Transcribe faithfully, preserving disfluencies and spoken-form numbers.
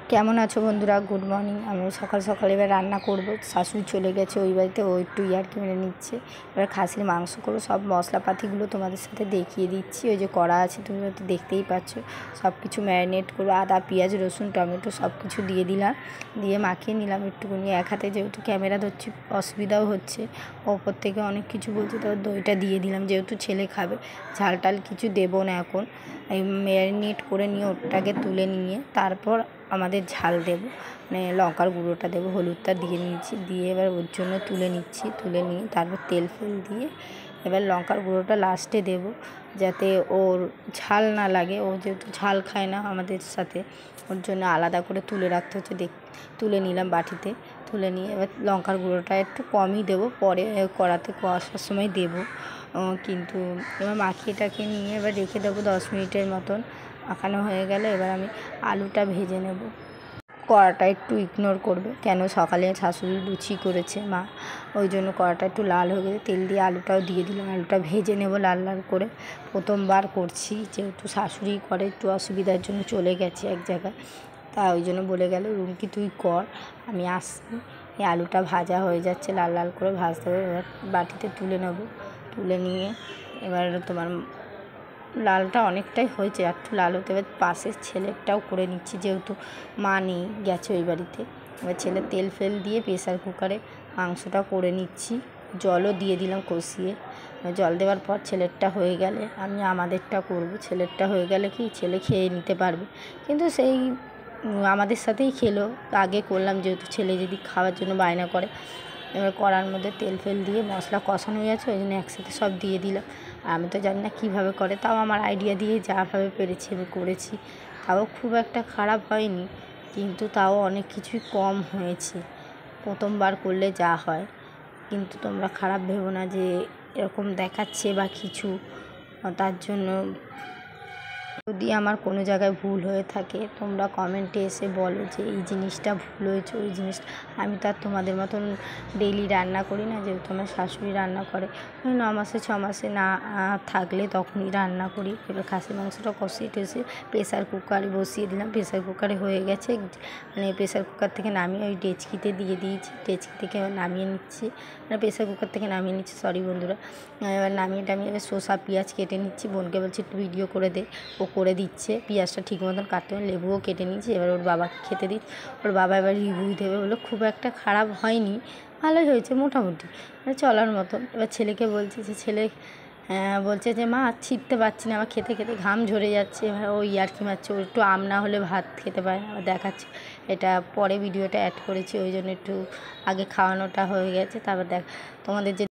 কেমন আছো বন্ধুরা? Good morning. আমি সকাল সকাল এবার রান্না করব। শাশুড়ি চলে গেছে ওই বাড়িতে, ও একটু ইয়ার্কি মেরে নিচ্ছে। এবার খাসির মাংস করবো। সব মশলাপাতিগুলো তোমাদের সাথে দেখিয়ে দিচ্ছি। ওই যে কড়া আছে, তুমি হয়তো দেখতেই পাচ্ছ। সব কিছু ম্যারিনেট করবো, আদা পেঁয়াজ রসুন টমেটো সব কিছু দিয়ে দিলাম, দিয়ে মাখিয়ে নিলাম একটুখানি। এক হাতে যেহেতু ক্যামেরা ধরছি অসুবিধাও হচ্ছে, ওপর থেকে অনেক কিছু বলছে, তারপর দইটা দিয়ে দিলাম যেহেতু ছেলে খাবে। ঝাল টাল কিছু দেবো না এখন। এই ম্যারিনেট করে নিয়ে ওটাকে তুলে নিয়ে তারপর আমাদের ঝাল দেবো, মানে লঙ্কার গুঁড়োটা দেবো, হলুদটা দিয়ে নিয়েছি, দিয়ে এবার ওর জন্য তুলে নিচ্ছি। তুলে নিয়ে তারপর তেল ফেল দিয়ে এবার লঙ্কার গুঁড়োটা লাস্টে দেবো, যাতে ওর ঝাল না লাগে। ও যেহেতু ঝাল খায় না আমাদের সাথে, ওর জন্য আলাদা করে তুলে রাখতে হচ্ছে। দেখ তুলে নিলাম বাটিতে, তুলে নিয়ে এবার লঙ্কার গুঁড়োটা একটু কমই দেবো, পরে কড়াতে কষার সময় দেবো। কিন্তু এবার মাখিয়েটাকে নিয়ে এবার রেখে দেবো দশ মিনিটের মতন। মাখানো হয়ে গেলে এবার আমি আলুটা ভেজে নেব। কড়াটা একটু ইগনোর করবে, কেন সকালে শাশুড়ি লুচি করেছে মা, ওই জন্য কড়াটা একটু লাল হয়ে গেছে। তেল দিয়ে আলুটাও দিয়ে দিলাম, আলুটা ভেজে নেব লাল লাল করে। প্রথমবার করছি, যেহেতু শাশুড়ি করে, একটু অসুবিধার জন্য চলে গেছে এক জায়গায়, তা ওই জন্য বলে গেল রুমকি তুই কর, আমি আসছি। এই আলুটা ভাজা হয়ে যাচ্ছে, লাল লাল করে ভাজতে হবে। এবার বাটিতে তুলে নেব, তুলে নিয়ে এবার তোমার লালটা অনেকটাই হয়েছে, একটু লাল হতে। এবার পাশের ছেলেরটাও করে নিচ্ছি, যেহেতু মা নেই, গেছে ওই বাড়িতে। এবার ছেলে তেল ফেল দিয়ে প্রেসার কুকারে মাংসটা করে নিচ্ছি, জলও দিয়ে দিলাম কষিয়ে। জল দেওয়ার পর ছেলেরটা হয়ে গেলে আমি আমাদেরটা করব। ছেলেরটা হয়ে গেলে কি ছেলে খেয়ে নিতে পারবে, কিন্তু সেই আমাদের সাথেই খেলো। আগে করলাম যেহেতু ছেলে যদি খাওয়ার জন্য বায়না করে। এবার কড়ার মধ্যে তেল ফেল দিয়ে মশলা কষানো হয়ে গেছে, ওই জন্য একসাথে সব দিয়ে দিলাম। আর আমি তো জানি না কীভাবে করে, তাও আমার আইডিয়া দিয়ে যাভাবে পেরেছি আমি করেছি। তাও খুব একটা খারাপ হয়নি, কিন্তু তাও অনেক কিছুই কম হয়েছে। প্রথমবার করলে যা হয়, কিন্তু তোমরা খারাপ ভেবো না যে এরকম দেখাচ্ছে বা কিছু। তার জন্য যদি আমার কোনো জায়গায় ভুল হয়ে থাকে, তোমরা কমেন্টে এসে বলো যে এই জিনিসটা ভুল হয়েছে, ওই জিনিসটা। আমি তো আর তোমাদের মতন ডেইলি রান্না করি না, যেহেতু আমার শাশুড়ি রান্না করে। ওই ন মাসে ছ মাসে না থাকলে তখনই রান্না করি। এবার খাসির মাংসটা কষিয়ে টষিয়ে প্রেসার কুকারে বসিয়ে দিলাম। প্রেসার কুকারে হয়ে গেছে, মানে প্রেসার কুকার থেকে নামিয়ে ওই ডেচকিতে দিয়ে দিয়েছি। ডেচকি থেকে এবার নামিয়ে নিচ্ছি, মানে প্রেসার কুকার থেকে নামিয়ে নিচ্ছি, সরি বন্ধুরা। এবার নামিয়ে টামিয়ে এবার শসা পেঁয়াজ কেটে নিচ্ছি। বোনকে বলছি একটু ভিডিও করে দে, ও করে দিচ্ছে। পেঁয়াজটা ঠিক মতন কাটতে হবে, লেবুও কেটে নিচ্ছি। এবার ওর বাবাকে খেতে দিচ্ছি। ওর বাবা এবার রিভিউ দেবে, বললো খুব একটা খারাপ হয়নি, ভালোই হয়েছে মোটামুটি, মানে চলার মতন। এবার ছেলেকে বলছি যে ছেলে বলছে যে মা ছিটতে পারছি না, আমার খেতে খেতে ঘাম ঝরে যাচ্ছে। এবার ও ইয়ার্কি মারছে, ও একটু আম না হলে ভাত খেতে পারে না। দেখাচ্ছে, এটা পরে ভিডিওটা অ্যাড করেছি, ওই জন্য একটু আগে খাওয়ানোটা হয়ে গেছে। তারপর দেখ তোমাদের যে